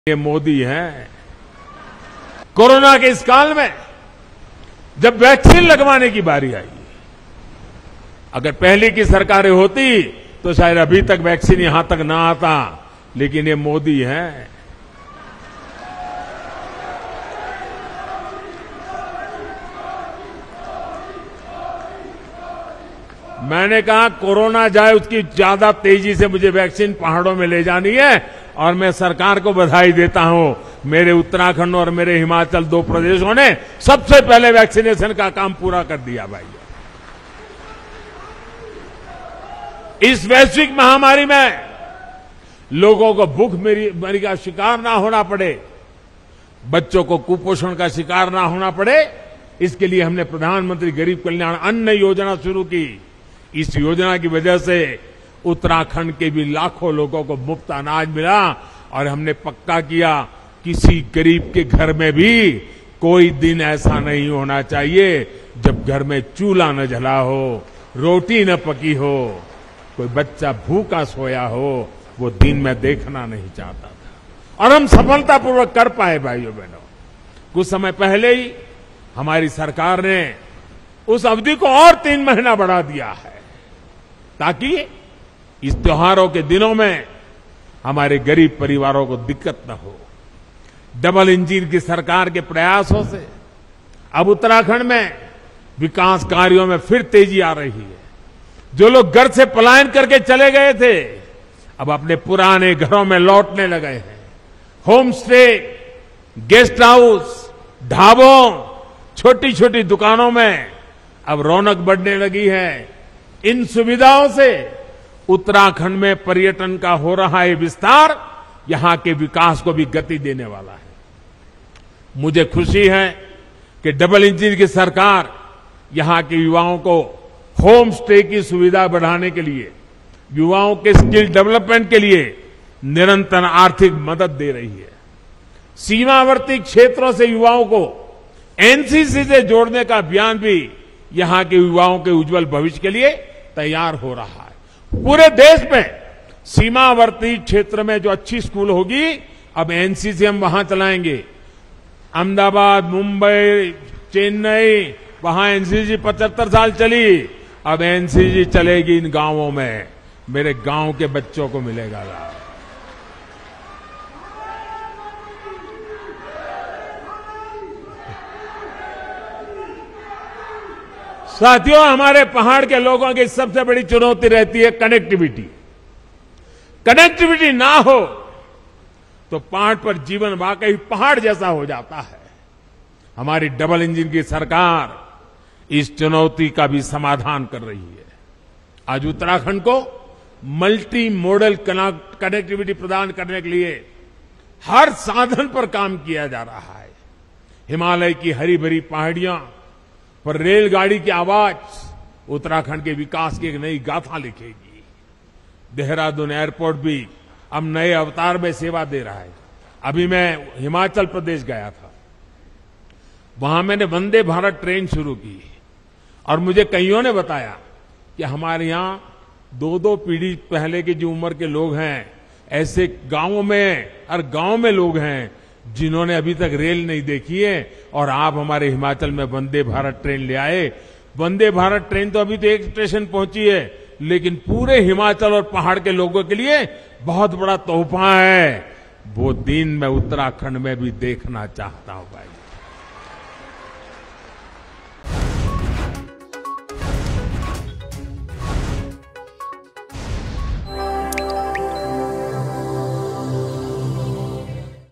ये मोदी है। कोरोना के इस काल में जब वैक्सीन लगवाने की बारी आई, अगर पहले की सरकारें होती तो शायद अभी तक वैक्सीन यहां तक ना आता, लेकिन ये मोदी है। मैंने कहा कोरोना जाए उसकी ज्यादा तेजी से मुझे वैक्सीन पहाड़ों में ले जानी है, और मैं सरकार को बधाई देता हूं। मेरे उत्तराखंड और मेरे हिमाचल दो प्रदेशों ने सबसे पहले वैक्सीनेशन का काम पूरा कर दिया भाई। इस वैश्विक महामारी में लोगों को भूखमरी का शिकार ना होना पड़े, बच्चों को कुपोषण का शिकार ना होना पड़े, इसके लिए हमने प्रधानमंत्री गरीब कल्याण अन्न योजना शुरू की। इस योजना की वजह से उत्तराखंड के भी लाखों लोगों को मुफ्त अनाज मिला, और हमने पक्का किया किसी गरीब के घर में भी कोई दिन ऐसा नहीं होना चाहिए जब घर में चूल्हा न जला हो, रोटी न पकी हो, कोई बच्चा भूखा सोया हो, वो दिन में देखना नहीं चाहता था। और हम सफलतापूर्वक कर पाए भाइयों बहनों। कुछ समय पहले ही हमारी सरकार ने उस अवधि को और 3 महीना बढ़ा दिया है, ताकि इस त्योहारों के दिनों में हमारे गरीब परिवारों को दिक्कत न हो। डबल इंजन की सरकार के प्रयासों से अब उत्तराखंड में विकास कार्यों में फिर तेजी आ रही है। जो लोग घर से पलायन करके चले गए थे, अब अपने पुराने घरों में लौटने लगे हैं। होम स्टे, गेस्ट हाउस, ढाबों, छोटी छोटी दुकानों में अब रौनक बढ़ने लगी है। इन सुविधाओं से उत्तराखंड में पर्यटन का हो रहा है विस्तार, यहां के विकास को भी गति देने वाला है। मुझे खुशी है कि डबल इंजन की सरकार यहां के युवाओं को होम स्टे की सुविधा बढ़ाने के लिए, युवाओं के स्किल डेवलपमेंट के लिए निरंतर आर्थिक मदद दे रही है। सीमावर्ती क्षेत्रों से युवाओं को एनसीसी से जोड़ने का अभियान भी यहां के युवाओं के उज्जवल भविष्य के लिए तैयार हो रहा है। पूरे देश में सीमावर्ती क्षेत्र में जो अच्छी स्कूल होगी, अब एनसीसी हम वहां चलाएंगे। अहमदाबाद, मुंबई, चेन्नई, वहां एनसीसी 75 साल चली, अब एनसीसी चलेगी इन गांवों में। मेरे गांव के बच्चों को मिलेगा लाभ। साथियों, हमारे पहाड़ के लोगों की सबसे बड़ी चुनौती रहती है कनेक्टिविटी। कनेक्टिविटी ना हो तो पहाड़ पर जीवन वाकई पहाड़ जैसा हो जाता है। हमारी डबल इंजन की सरकार इस चुनौती का भी समाधान कर रही है। आज उत्तराखंड को मल्टी मॉडल कनेक्टिविटी प्रदान करने के लिए हर साधन पर काम किया जा रहा है। हिमालय की हरी भरी पहाड़ियां पर रेलगाड़ी की आवाज उत्तराखंड के विकास की एक नई गाथा लिखेगी। देहरादून एयरपोर्ट भी अब नए अवतार में सेवा दे रहा है। अभी मैं हिमाचल प्रदेश गया था, वहां मैंने वंदे भारत ट्रेन शुरू की, और मुझे कईयों ने बताया कि हमारे यहां 2-2 पीढ़ी पहले की जो उम्र के लोग हैं, ऐसे गांवों में, हर गांव में लोग हैं जिन्होंने अभी तक रेल नहीं देखी है, और आप हमारे हिमाचल में वंदे भारत ट्रेन ले आए। वंदे भारत ट्रेन तो अभी तो एक स्टेशन पहुंची है, लेकिन पूरे हिमाचल और पहाड़ के लोगों के लिए बहुत बड़ा तोहफा है। वो दिन मैं उत्तराखंड में भी देखना चाहता हूं भाई।